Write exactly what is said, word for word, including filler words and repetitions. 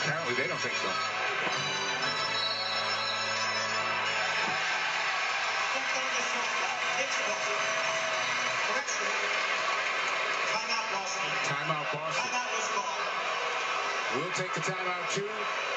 Apparently they don't think so. Timeout Boston. We'll take the timeout too.